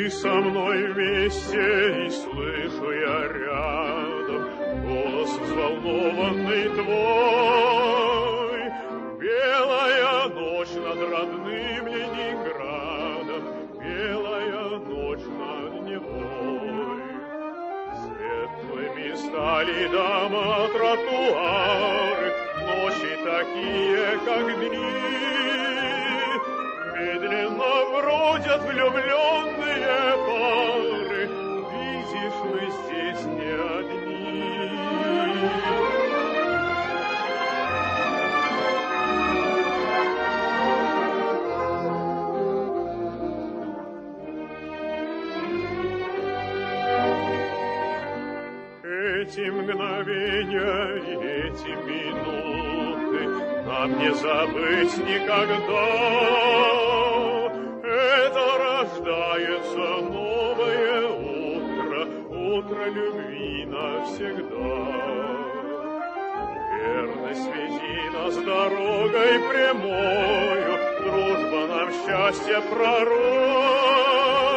Ты со мной вместе, и слышу я рядом голос взволнованный твой. Белая ночь над родным Ленинградом, белая ночь над Невой. Светлыми стали дома, тротуары, ночи такие, как дни. Медленно бродят влюбленные пары, видишь, мы здесь не одни. Эти мгновения и эти минуты нам не забыть никогда. Это рождается новое утро, утро любви навсегда. Верность веди нас дорогой прямою, дружба нам счастье пророк.